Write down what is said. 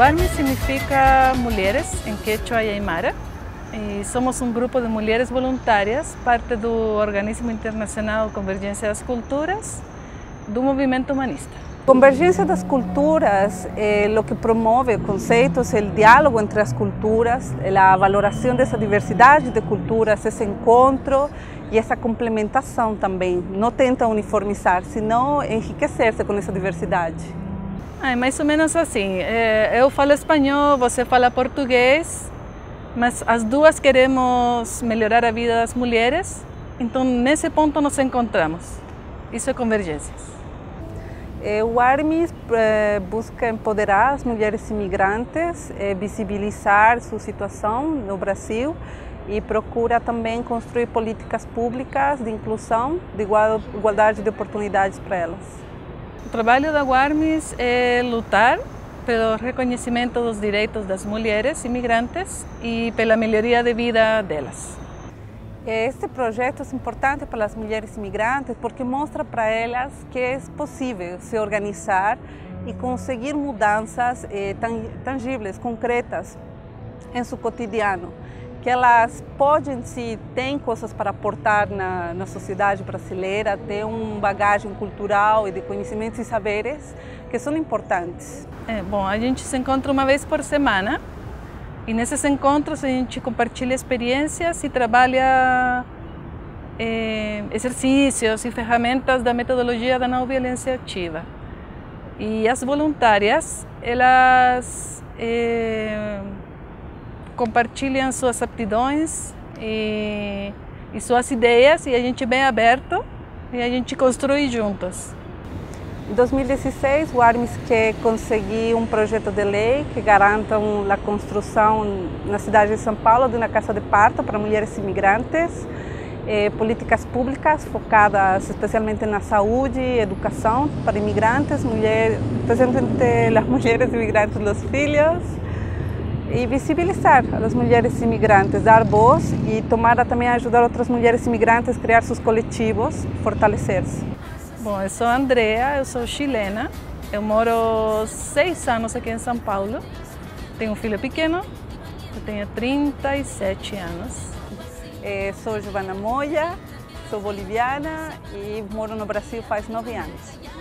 WARMI significa Mulheres em Quechua e Aymara. E somos um grupo de mulheres voluntárias, parte do organismo internacional Convergência das Culturas, do movimento humanista. Convergência das Culturas lo que promove conceitos, o diálogo entre as culturas, a valoração dessa diversidade de culturas, esse encontro e essa complementação também. Não tenta uniformizar, senão enriquecer-se com essa diversidade. É mais ou menos assim, eu falo espanhol, você fala português, mas as duas queremos melhorar a vida das mulheres, então nesse ponto nos encontramos. Isso é convergências. O WARMI busca empoderar as mulheres imigrantes, visibilizar sua situação no Brasil e procura também construir políticas públicas de inclusão, de igualdade de oportunidades para elas. O trabalho da WARMI é lutar pelo reconhecimento dos direitos das mulheres imigrantes e pela melhoria de vida delas. Este projeto é importante para as mulheres imigrantes porque mostra para elas que é possível se organizar e conseguir mudanças tangíveis, concretas em seu cotidiano. Que elas podem, se têm coisas para aportar na sociedade brasileira, têm uma bagagem cultural e de conhecimentos e saberes que são importantes. Bom, a gente se encontra uma vez por semana e nesses encontros a gente compartilha experiências e trabalha exercícios e ferramentas da metodologia da não violência ativa. E as voluntárias, elas compartilham suas aptidões e suas ideias e a gente é bem aberto e a gente construi juntos. Em 2016, o WARMI quer conseguir um projeto de lei que garanta a construção na cidade de São Paulo de uma casa de parto para mulheres imigrantes, políticas públicas focadas especialmente na saúde e educação para imigrantes, especialmente as mulheres imigrantes e os filhos, e visibilizar as mulheres imigrantes, dar voz e também ajudar outras mulheres imigrantes a criar seus coletivos, fortalecer-se. Bom, eu sou a Andrea, eu sou chilena, eu moro 6 anos aqui em São Paulo, tenho um filho pequeno, eu tenho 37 anos. Sou Giovana Moya, sou boliviana e moro no Brasil faz 9 anos.